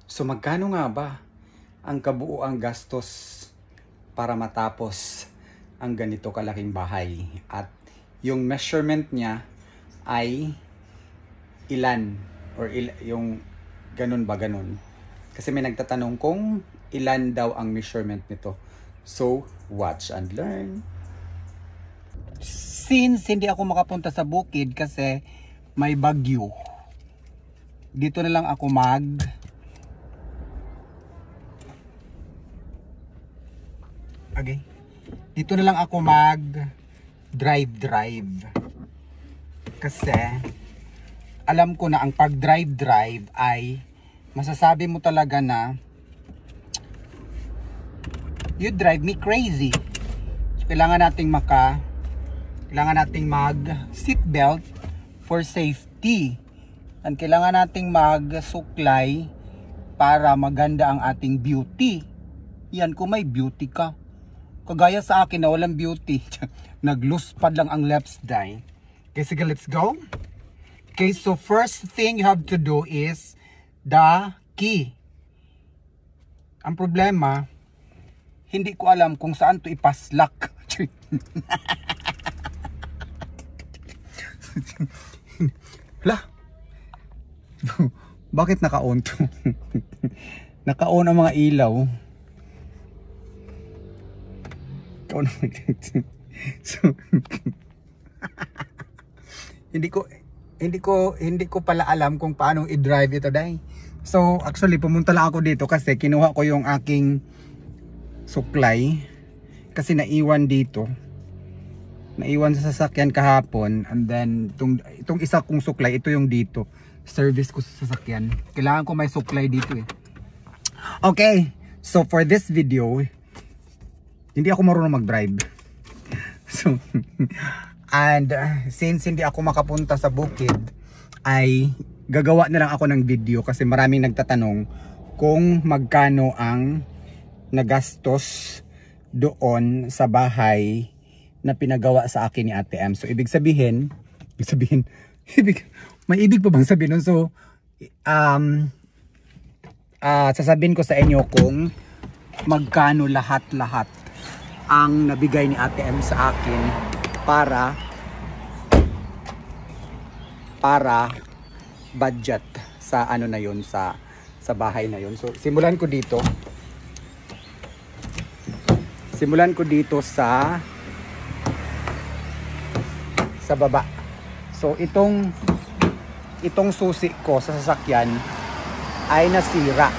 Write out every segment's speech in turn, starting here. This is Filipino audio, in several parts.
So magkano nga ba ang kabuuang gastos para matapos ang ganito kalaking bahay? At yung measurement niya ay ilan? Or yung ganun ba ganun? Kasi may nagtatanong kung ilan daw ang measurement nito. So, watch and learn. Since hindi ako makapunta sa bukid kasi may bagyo, dito na lang ako dito na lang ako drive kasi alam ko na ang pag drive ay masasabi mo talaga na you drive me crazy. So kailangan nating mag seatbelt for safety, and kailangan nating magsuklay para maganda ang ating beauty. Yan, kung may beauty ka. Kagaya sa akin na walang beauty. Nagluspad lang ang left eye. Okay, sige, let's go. Okay, so first thing you have to do is the key. Ang problema, hindi ko alam kung saan to ipaslak. Hala. Bakit naka-on to? Naka-on ang mga ilaw. So, hindi ko pala alam kung paano i-drive ito, dai. So actually pumunta lang ako dito kasi kinuha ko yung aking suklay kasi naiwan sa sasakyan kahapon, and then itong isa kong suklay, ito yung dito service ko sa sasakyan. Kailangan ko may suklay dito eh. Okay, so for this video, hindi ako marunong mag-drive. So, and since hindi ako makapunta sa bukid, ay gagawa na lang ako ng video kasi maraming nagtatanong kung magkano ang nagastos doon sa bahay na pinagawa sa akin ni Ate M. So, ibig sabihin, may ibig pa bang sabihin nun? So, sasabihin ko sa inyo kung magkano lahat-lahat ang nabigay ni Ate M sa akin para budget sa ano na yun, sa bahay na yun. So simulan ko dito sa baba. So itong susi ko sa sasakyan ay nasira.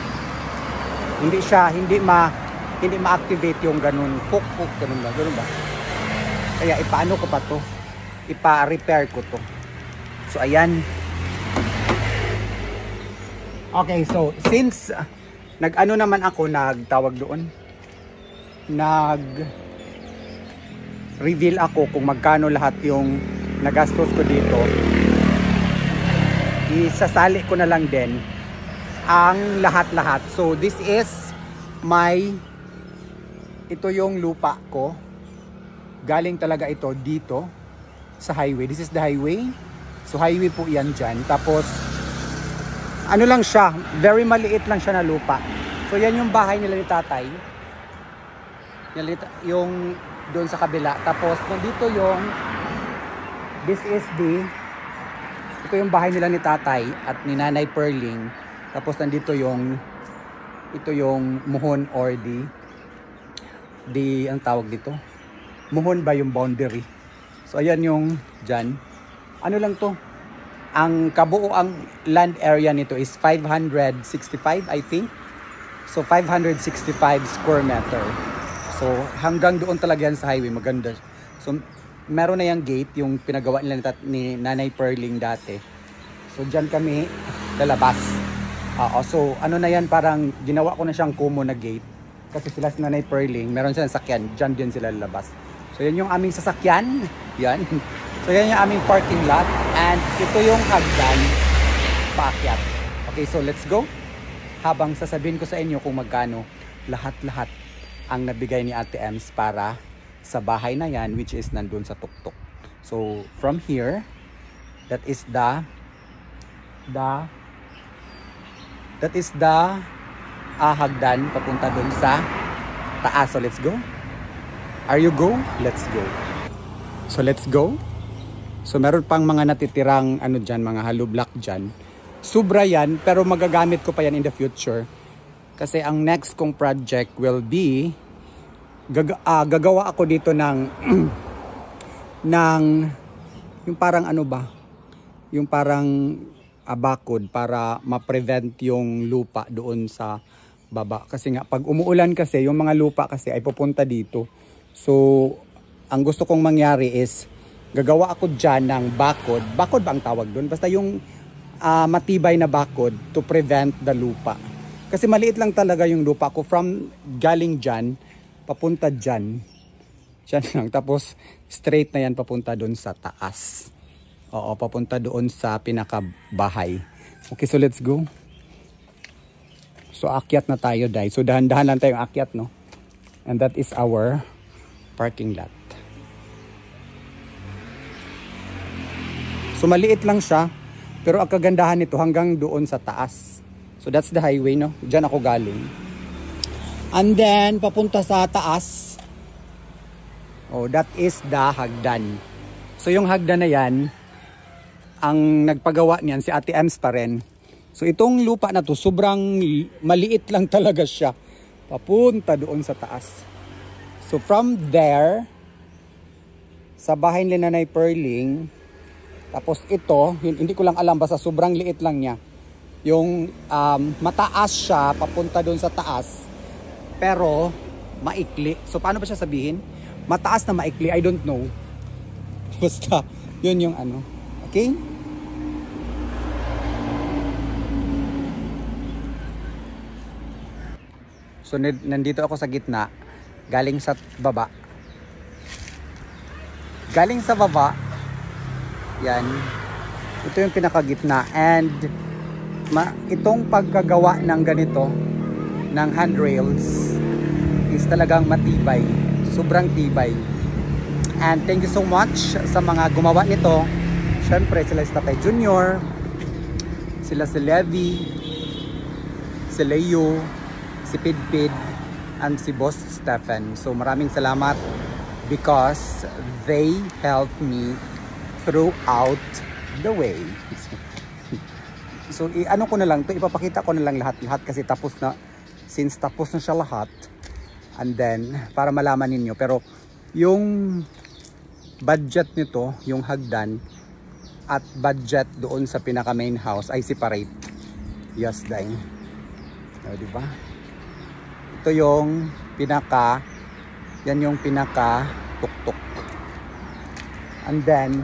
Hindi ma-activate yung ganun, ganun ba? Kaya ipaano ko pa to? Ipa-repair ko to. So ayan. Okay, so since nag-ano naman ako, nagtawag doon, nag-reveal ako kung magkano lahat yung nagastos ko dito, isasali ko na lang din ang lahat-lahat. So this is ito yung lupa ko, galing talaga ito dito sa highway. This is the highway. So highway po yan dyan. Tapos ano lang siya, very maliit lang siya na lupa. So yan yung bahay nila ni tatay, yung doon sa kabila. Tapos nandito ito yung bahay nila ni tatay at ni Nanay Perling. Tapos nandito ito yung muhon, or ang tawag dito, muhon ba yung boundary. So ayan yung dyan. Ano lang to, ang kabuuang land area nito is 565, I think. So 565 square meter. So hanggang doon talaga yan sa highway, maganda. So meron na yung gate, yung pinagawa nila ni Nanay Perling dati. So dyan kami lalabas. So ano na yan, parang ginawa ko na siyang kumo na gate. Kasi sila si Nanay Perling, meron silang sasakyan, dyan din sila lalabas. So yan yung aming sasakyan. Yan. So yan yung aming parking lot. And ito yung hagdan paakyat. Okay, so let's go. Habang sasabihin ko sa inyo kung magkano lahat-lahat ang nabigay ni Ate Ems para sa bahay na yan, which is nandun sa tuktok. So from here, that is the That is the hagdan papunta dun sa taas. So let's go. Are you go? Let's go. So let's go. So meron pang mga natitirang ano dyan, mga hollow block dyan. Sobra yan, pero magagamit ko pa yan in the future. Kasi ang next kong project will be, gagawa ako dito ng, yung parang ano ba? Yung parang bakod para ma-prevent yung lupa doon sa baba. Kasi nga, pag umuulan kasi, yung mga lupa kasi ay pupunta dito. So, ang gusto kong mangyari is, gagawa ako dyan ng bakod. Bakod ba ang tawag doon? Basta yung matibay na bakod to prevent the lupa. Kasi maliit lang talaga yung lupa ko. From galing dyan, papunta dyan. Dyan lang. Tapos straight na yan papunta doon sa taas. Oo, papunta doon sa pinakabahay. Okay, so let's go. So akyat na tayo, guys. So dahan-dahan lang tayong akyat, no? And that is our parking lot. So maliit lang siya, pero ang kagandahan nito hanggang doon sa taas. So that's the highway, no? Diyan ako galing. And then papunta sa taas. Oh, that is the hagdan. So yung hagdan na yan, ang nagpagawa niyan si Ate Ems pa rin. So itong lupa na to, sobrang maliit lang talaga siya. Papunta doon sa taas. So from there, sa bahay ni Nanay Perling, tapos ito, hindi ko lang alam, basta sobrang liit lang niya. Yung mataas siya, papunta doon sa taas, pero maikli. So paano ba siya sabihin? Mataas na maikli, I don't know. Basta, yun yung ano. Okay? So nandito ako sa gitna, galing sa baba. Galing sa baba, yan. Ito yung pinakagitna. And itong pagkagawa ng ganito, ng handrails, is talagang matibay. Sobrang tibay. And thank you so much sa mga gumawa nito. Siyempre, sila si Tatay Junior, sila si Levi, si Leo, si Pidpid, and si Boss Stephen. So maraming salamat because they helped me throughout the way. So ano ko na lang to, ipapakita ko na lang lahat kasi tapos na, since tapos na siya lahat, and then para malaman ninyo. Pero yung budget nito, yung hagdan at budget doon sa pinaka main house ay separate. Yes, dahil diba? Ito yung pinaka, yan yung pinaka tuktok. And then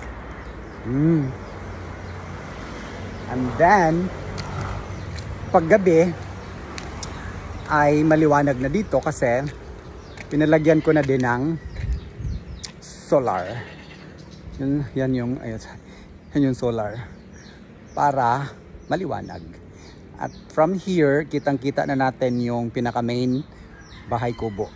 paggabi ay maliwanag na dito kasi pinalagyan ko na din ng solar. Yan yung solar para maliwanag. At from here, kitang-kita na natin yung pinaka main bahay kubo.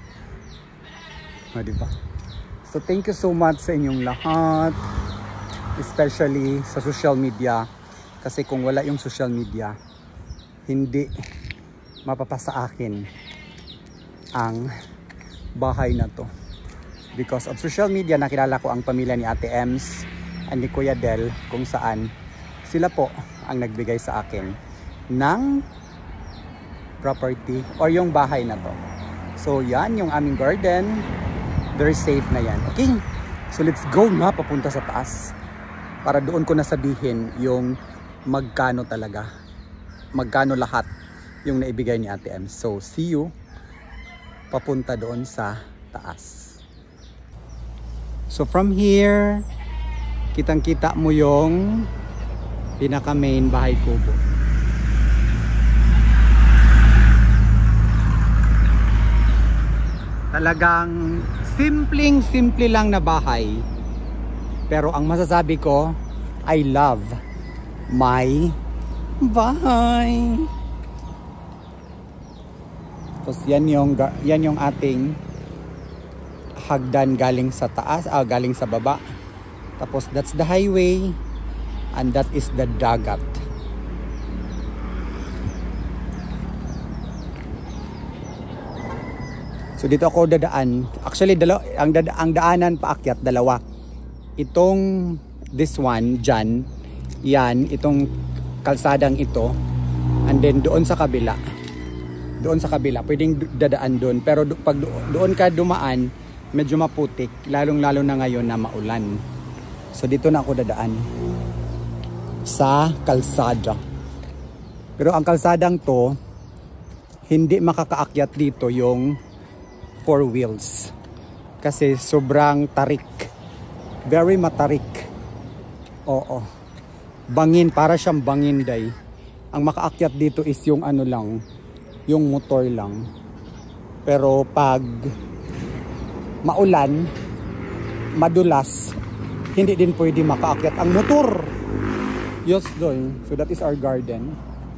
Diba? So thank you so much sa inyong lahat. Especially sa social media, kasi kung wala yung social media, hindi mapapasa akin ang bahay na to. Because of social media, nakilala ko ang pamilya ni Ate Ems and ni Kuya Del, kung saan sila po ang nagbigay sa akin ng property or yung bahay na to. So yan yung aming garden. Very safe na yan. Okay, so let's go na papunta sa taas. Para doon ko nasabihin yung magkano talaga. Magkano lahat yung naibigay ni Ate M. So, see you papunta doon sa taas. So, from here, kitang-kita mo yung pinaka main bahay kubo. Talagang simple lang na bahay. Pero ang masasabi ko, I love my bahay. Tapos yan yung ating hagdan galing sa taas, galing sa baba. Tapos that's the highway and that is the dagat. So dito ako dadaan. Actually ang daanan paakyat dalawa. Itong this one dyan, yan, itong kalsadang ito, and then doon sa kabila. Doon sa kabila, pwedeng dadaan doon. Pero pag doon ka dumaan, medyo maputik, lalong-lalo na ngayon na maulan. So dito na ako dadaan sa kalsada. Pero ang kalsadang to, hindi makakaakyat dito yung 4 wheels. Kasi sobrang tarik. Very matarik. Oo. Bangin, para siyang bangin day. Ang makaakyat dito is yung ano lang, yung motor lang. Pero pag maulan, madulas, hindi din pwede makaakyat ang motor. Yes, doon. So that is our garden.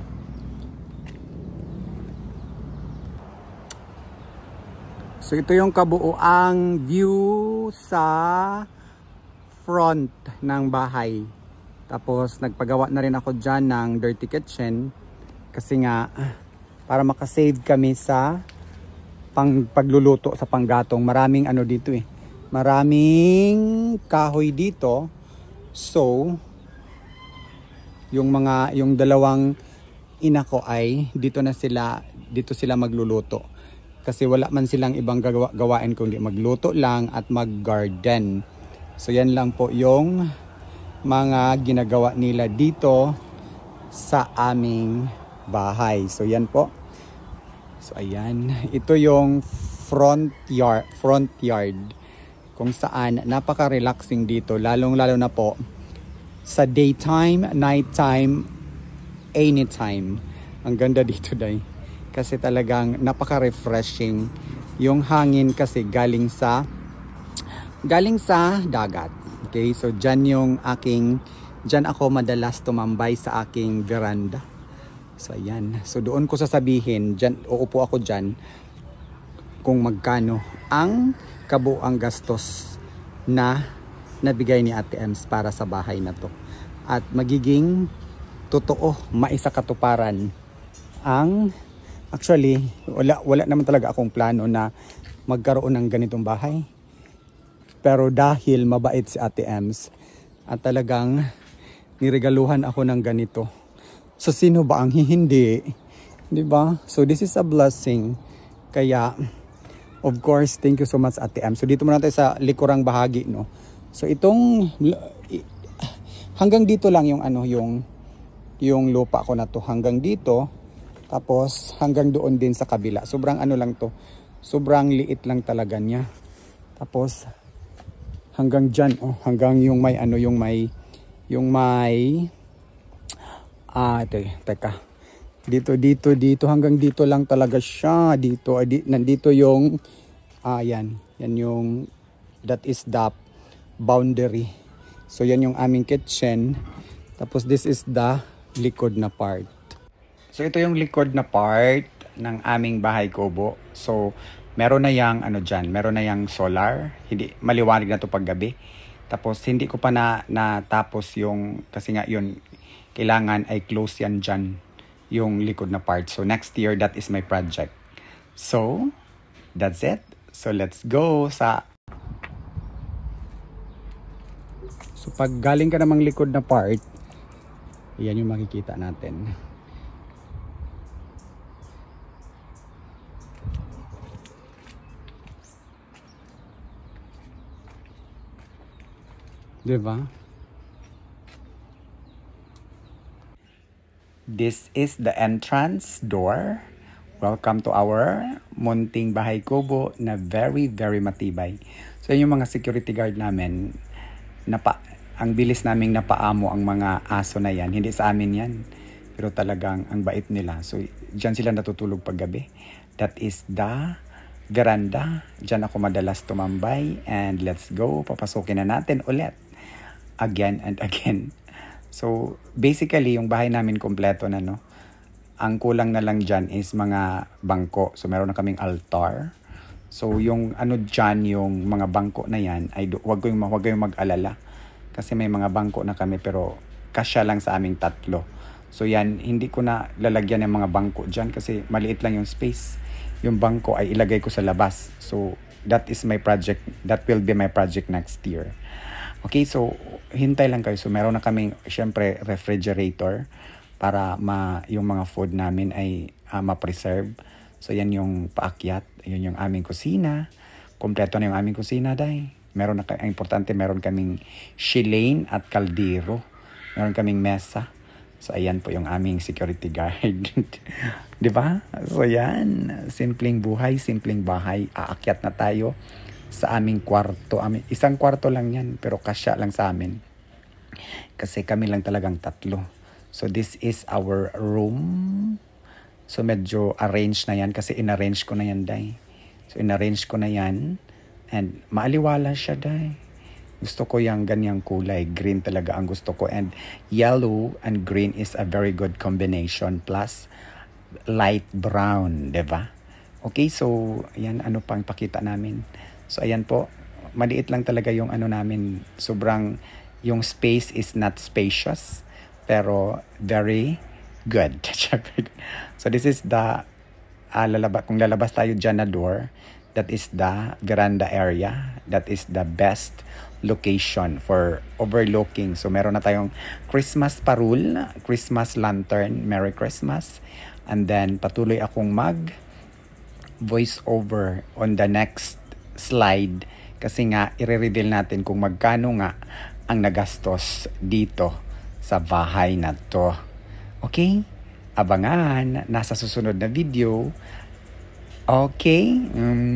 So ito yung kabuuang view sa front ng bahay. Tapos nagpagawa na rin ako dyan ng dirty kitchen. Kasi nga, para makasave kami sa pagluluto sa panggatong. Maraming ano dito eh. Maraming kahoy dito. So, yung dalawang ina ko ay dito sila magluluto. Kasi wala man silang ibang gawain kundi magluto lang at mag-garden. So yan lang po yung mga ginagawa nila dito sa aming bahay. So yan po. So ayan, ito yung front yard kung saan napaka-relaxing dito, lalong-lalo na po sa daytime, nighttime, anytime. Ang ganda dito day. Kasi talagang napaka-refreshing. Yung hangin kasi galing sa dagat. Okay, so dyan ako madalas tumambay sa aking veranda. So ayan. So doon ko sasabihin, uupo ako dyan kung magkano ang kabuang gastos na nabigay ni Ate Ems para sa bahay na to. At magiging totoo, maisakatuparan ang actually, wala naman talaga akong plano na magkaroon ng ganitong bahay. Pero dahil mabait si Ate Ems at talagang niregaluhan ako ng ganito. So sino ba ang hindi? 'Di ba? So this is a blessing. Kaya of course, thank you so much Ate Ems. So dito muna tayo sa likurang bahagi, no. So itong hanggang dito lang yung lupa ko na to, hanggang dito. Tapos hanggang doon din sa kabila. Sobrang ano lang to. Sobrang liit lang talaga niya. Tapos hanggang diyan, hanggang yung may teka. Dito hanggang dito lang talaga siya. Nandito yung yan yung that is the boundary. So yan yung aming kitchen. Tapos this is the likod na part. So ito yung likod na part ng aming bahay kubo. So meron na yang meron na yang solar. Hindi maliwanag na to paggabi. Tapos hindi ko pa natapos yung kasi nga yun kailangan ay close yan dyan yung likod na part. So next year that is my project. So that's it. So let's go So pag galing ka namang likod na part, yan yung makikita natin. Diba? This is the entrance door. Welcome to our munting bahay kubo na very, very matibay. So yun yung mga security guard namin. Ang bilis naming napaamo ang mga aso na yan. Hindi sa amin yan. Pero talagang ang bait nila. So dyan sila natutulog paggabi. That is the veranda. Dyan ako madalas tumambay. And let's go. Papasukin na natin ulit. Again and again. So basically yung bahay namin kompleto na, no. Ang kulang na lang dyan is mga bangko. So meron na kaming altar. So yung dyan, yung mga bangko na yan, ay wag kayong mag-alala. Kasi may mga bangko na kami pero kasya lang sa aming tatlo. So yan, hindi ko na lalagyan ng mga bangko dyan kasi maliit lang yung space. yung bangko ay ilagay ko sa labas. So, that is my project. That will be my project next year. Okay, so hintay lang kayo. So, meron na kaming, syempre, refrigerator para yung mga food namin ay ma-preserve. So, yan yung paakyat. Yun yung aming kusina. Kompleto na yung aming kusina, day. Meron na, ang importante, meron kaming shilane at kaldero. Meron kaming mesa. So, ayan po yung aming security guard. Di ba? So, yan. Simpleng buhay, simpleng bahay. Aakyat na tayo sa aming kwarto. Isang kwarto lang yan, pero kasya lang sa amin. Kasi kami lang talagang tatlo. So, this is our room. So, medyo arrange na yan kasi in-arrange ko na yan, day. So, in-arrange ko na yan. And maaliwala siya, day. Gusto ko yung ganyang kulay. Green talaga ang gusto ko. And yellow and green is a very good combination. Plus, light brown, diba? Okay, so, ayan, ano pang pakita namin. So, ayan po. Maliit lang talaga yung ano namin. Sobrang, yung space is not spacious. Pero, very good. So, this is the, kung lalabas tayo dyan na door, that is the veranda area. That is the best location for overlooking. So, meron na tayong Christmas parul, Christmas lantern, Merry Christmas. And then, patuloy akong voice over on the next slide. Kasi nga, i-reveal natin kung magkano nga ang nagastos dito sa bahay na to. Okay? Abangan, nasa susunod na video. Okay?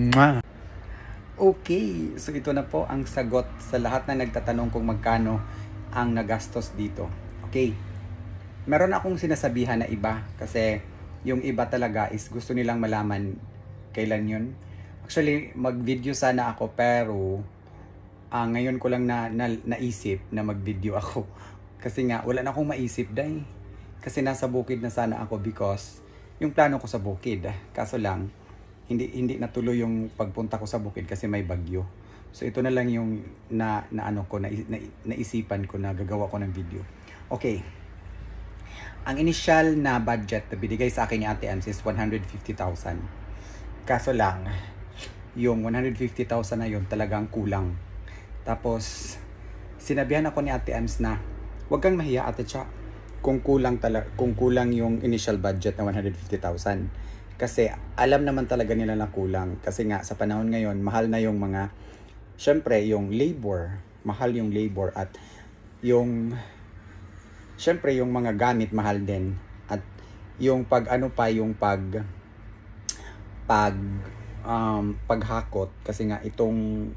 Okay, so ito na po ang sagot sa lahat na nagtatanong kung magkano ang nagastos dito. Okay, meron akong sinasabihan na iba kasi yung iba talaga is gusto nilang malaman kailan yun. Actually, mag-video sana ako pero ngayon ko lang naisip na mag-video ako. Kasi nga, wala na akong maisip, day. Kasi nasa bukid na sana ako because yung plano ko sa bukid. Kaso lang, hindi natuloy yung pagpunta ko sa bukid kasi may bagyo. So ito na lang yung naisipan ko na gagawa ko ng video. Okay. Ang initial na budget na binigay sa akin ni Ate Ems is 150,000. Kaso lang, yung 150,000 na yun talagang kulang. Tapos, sinabihan ako ni Ate Ems na, huwag kang mahiya, Ate Cha, kung kulang yung initial budget na 150,000. Kasi alam naman talaga nila na kulang. Kasi nga sa panahon ngayon, mahal na yung mga, syempre yung labor, mahal yung labor at yung, syempre yung mga gamit mahal din. At yung paghakot, kasi nga itong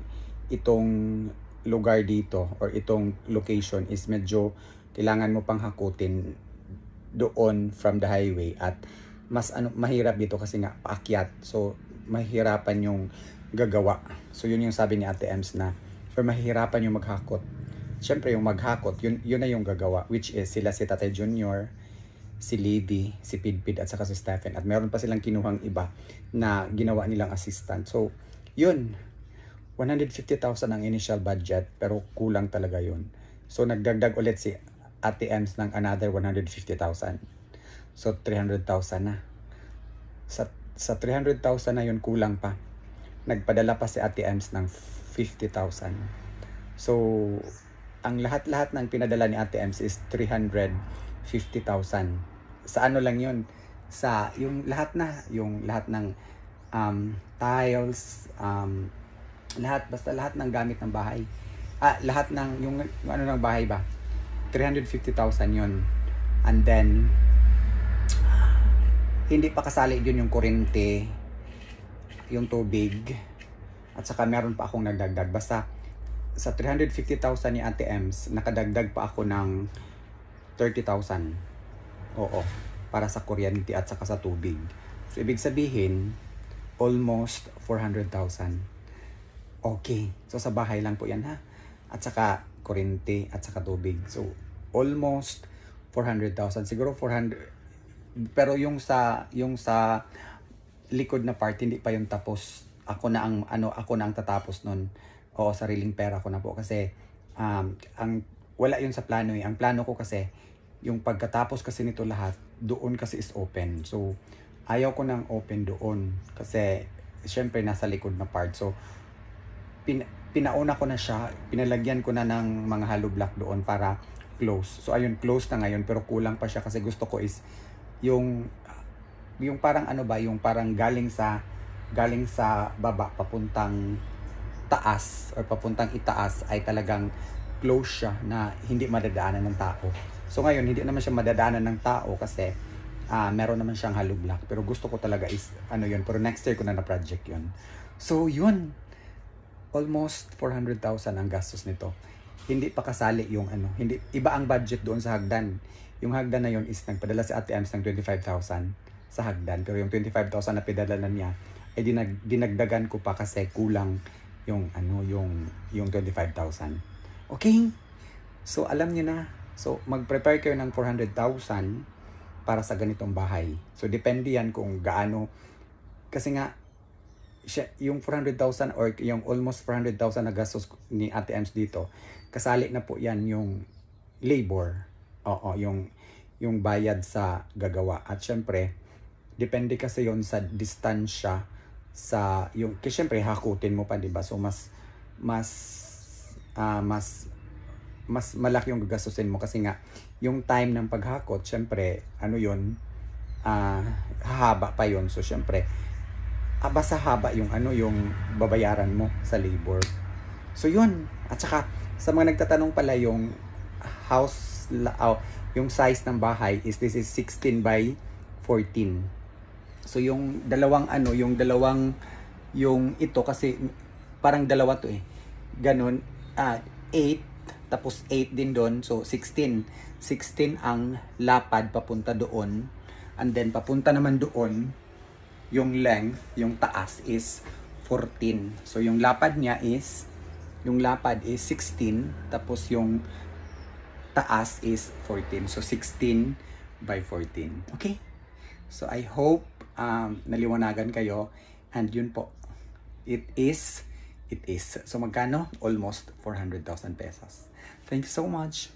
lugar dito or itong location is medyo kailangan mo pang hakutin doon from the highway at mas mahirap dito kasi nga paakyat. So mahirapan yung gagawa. So yun yung sabi ni Ate Ems na or mahirapan yung maghakot. Syempre yung maghakot, yun na yung gagawa, which is sila si Tatay Junior, si Lady, si Pidpid at saka si Stephen. At meron pa silang kinuhang iba na ginawa nilang assistant. So yun, 150,000 ang initial budget pero kulang talaga yun. So nagdagdag ulit si Ate Ems ng another 150,000. So, 300,000 na. Sa 300,000 na yun, kulang pa. Nagpadala pa si Ate Ems ng 50,000. So, ang lahat-lahat ng pinadala ni Ate Ems is 350,000. Sa ano lang yun? Sa yung lahat ng tiles, basta lahat ng gamit ng bahay. Lahat ng, yung ano ng bahay ba? 350,000 yun. And then, hindi pa kasali dun yung kuryente, yung tubig, at saka meron pa akong nagdagdag. Basta sa 350,000 ni Ate Ems, nakadagdag pa ako ng 30,000. Oo, para sa kuryente at saka sa tubig. So, ibig sabihin, almost 400,000. Okay, so sa bahay lang po yan ha. At saka kuryente at saka tubig. So, almost 400,000. Siguro 400. Pero yung sa likod na part hindi pa yung tapos. Ako na ang tatapos nun. Oo, sariling pera ko na po kasi wala yun sa plano eh. Ang plano ko kasi yung pagkatapos kasi nito lahat, doon kasi is open. So ayaw ko nang open doon kasi syempre nasa likod na part. So pinauna ko na siya, pinalagyan ko na ng mga hollow block doon para close. So ayun, close na ngayon pero kulang pa siya kasi gusto ko is yung parang ano ba, yung parang galing sa baba papuntang taas or papuntang itaas ay talagang close siya na hindi madadaanan ng tao. So ngayon hindi naman siya madadaanan ng tao kasi meron naman siyang hollow block, pero gusto ko talaga is ano yun, pero next year ko na project yun. So yun, almost 400,000 ang gastos nito. Hindi pa kasali yung ano, hindi iba ang budget doon sa hagdan. Yung hagdan na yun is nagpadala si Ate Ams ng 25,000 sa hagdan, pero yung 25,000 na pinadala niya ay dinagdagan ko pa kasi kulang yung ano, yung 25,000. Okay? So alam niyo na. So mag-prepare kayo ng 400,000 para sa ganitong bahay. So depende yan kung gaano, kasi nga yung 400,000 or yung almost 400,000 na gastos ni Ate Ems dito, kasali na po yan yung labor. Oo, yung bayad sa gagawa. At syempre, depende kasi yon sa distansya sa yung, kasi syempre hakutin mo pa, di ba? So mas malaki yung gagastusin mo kasi nga yung time ng paghakot, syempre ano yun, hahaba pa yon. So syempre basta haba yung ano, yung babayaran mo sa labor. So yun. At saka sa mga nagtatanong pala, yung house yung size ng bahay is this is 16 by 14. So yung dalawang ano, yung ito kasi parang dalawa to eh. Ganun, 8 tapos 8 din doon. So 16 ang lapad papunta doon. And then papunta naman doon, yung length, yung taas is 14. So yung lapad is 16 tapos yung taas is 14. So 16 by 14. Okay? So I hope naliwanagan kayo, and yun po. It is. So magkano? Almost 400,000 pesos. Thank you so much.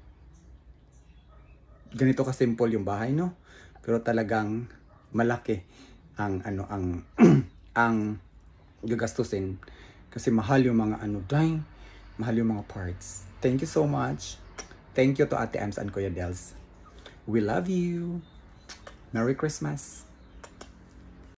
Ganito ka simple yung bahay, no? Pero talagang malaki ang ang gagastusin kasi mahal yung mga mahal yung mga parts. Thank you so much. Thank you to Ate Ems and Kuya Dels. We love you. Merry Christmas.